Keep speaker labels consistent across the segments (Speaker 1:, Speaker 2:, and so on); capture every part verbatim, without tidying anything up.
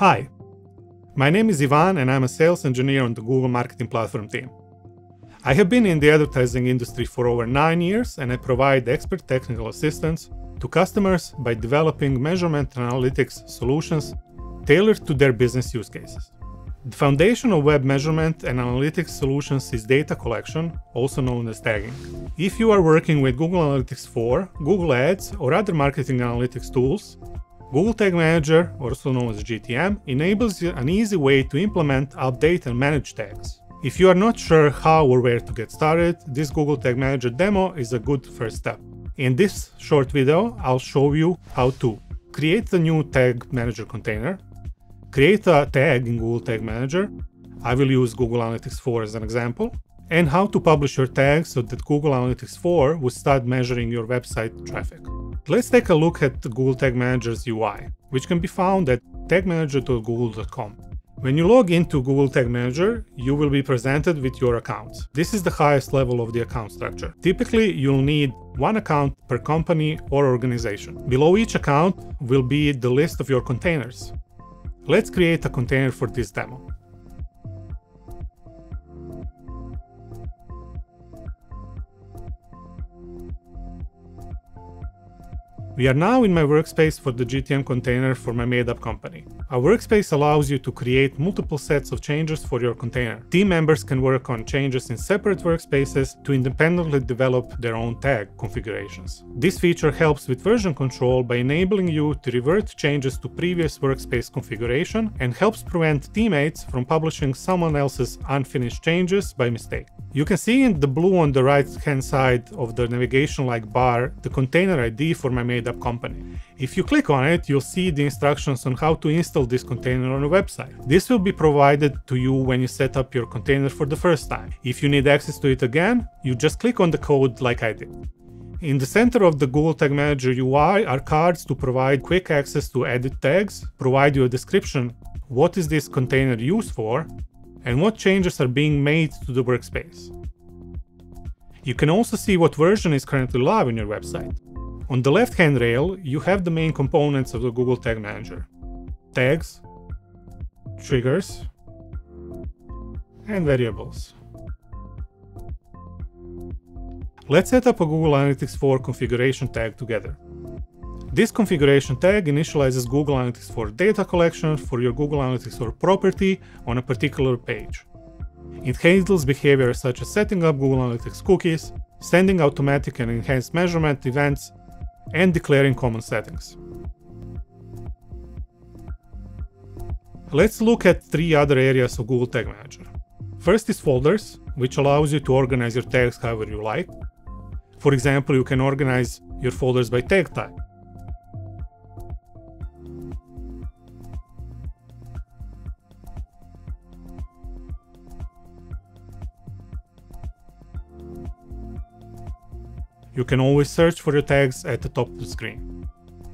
Speaker 1: Hi, my name is Ivan and I'm a sales engineer on the Google Marketing Platform team. I have been in the advertising industry for over nine years and I provide expert technical assistance to customers by developing measurement and analytics solutions tailored to their business use cases. The foundation of web measurement and analytics solutions is data collection, also known as tagging. If you are working with Google Analytics four, Google Ads, or other marketing analytics tools, Google Tag Manager, also known as G T M, enables an easy way to implement, update, and manage tags. If you are not sure how or where to get started, this Google Tag Manager demo is a good first step. In this short video, I'll show you how to create the new Tag Manager container, create a tag in Google Tag Manager, I will use Google Analytics four as an example, and how to publish your tags so that Google Analytics four will start measuring your website traffic. Let's take a look at the Google Tag Manager's U I, which can be found at tag manager dot google dot com. When you log into Google Tag Manager, you will be presented with your accounts. This is the highest level of the account structure. Typically, you'll need one account per company or organization. Below each account will be the list of your containers. Let's create a container for this demo. We are now in my workspace for the G T M container for my made-up company. A workspace allows you to create multiple sets of changes for your container. Team members can work on changes in separate workspaces to independently develop their own tag configurations. This feature helps with version control by enabling you to revert changes to previous workspace configuration and helps prevent teammates from publishing someone else's unfinished changes by mistake. You can see in the blue on the right-hand side of the navigation-like bar the container I D for my made-up company. If you click on it, you'll see the instructions on how to install this container on a website. This will be provided to you when you set up your container for the first time. If you need access to it again, you just click on the code like I did. In the center of the Google Tag Manager U I are cards to provide quick access to edit tags, provide you a description, what is this container used for, and what changes are being made to the workspace. You can also see what version is currently live on your website. On the left-hand rail, you have the main components of the Google Tag Manager: tags, triggers, and variables. Let's set up a Google Analytics four configuration tag together. This configuration tag initializes Google Analytics four data collection for your Google Analytics four property on a particular page. It handles behavior such as setting up Google Analytics cookies, sending automatic and enhanced measurement events, and declaring common settings. Let's look at three other areas of Google Tag Manager. First is folders, which allows you to organize your tags however you like. For example, you can organize your folders by tag type. You can always search for your tags at the top of the screen.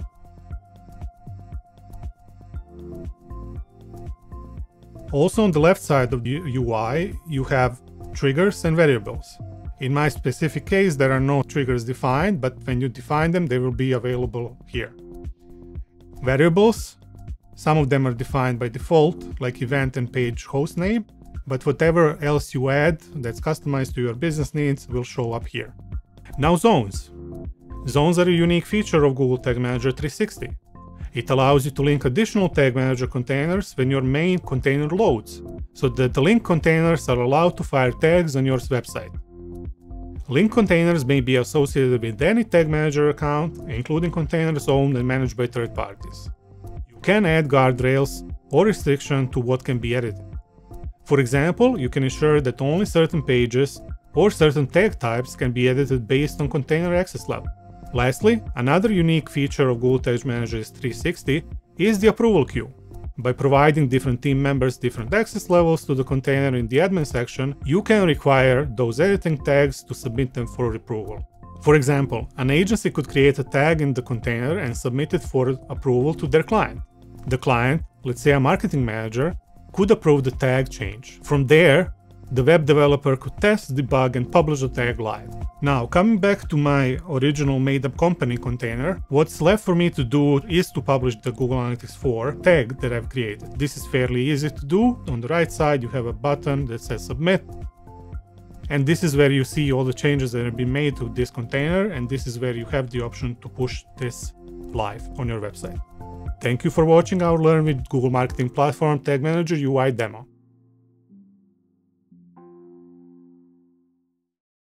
Speaker 1: Also on the left side of the U I, you have triggers and variables. In my specific case, there are no triggers defined, but when you define them, they will be available here. Variables, some of them are defined by default, like event and page host name, but whatever else you add that's customized to your business needs will show up here. Now zones. Zones are a unique feature of Google Tag Manager three sixty. It allows you to link additional Tag Manager containers when your main container loads, so that the link containers are allowed to fire tags on your website. Link containers may be associated with any Tag Manager account, including containers owned and managed by third parties. You can add guardrails or restriction to what can be edited. For example, you can ensure that only certain pages or certain tag types can be edited based on container access level. Lastly, another unique feature of Google Tag Manager three sixty is the approval queue. By providing different team members different access levels to the container in the admin section, you can require those editing tags to submit them for approval. For example, an agency could create a tag in the container and submit it for approval to their client. The client, let's say a marketing manager, could approve the tag change. From there, the web developer could test, debug, and publish the tag live. Now, coming back to my original made-up company container, what's left for me to do is to publish the Google Analytics four tag that I've created. This is fairly easy to do. On the right side, you have a button that says Submit. And this is where you see all the changes that have been made to this container, and this is where you have the option to push this live on your website. Thank you for watching our Learn with Google Marketing Platform Tag Manager U I demo.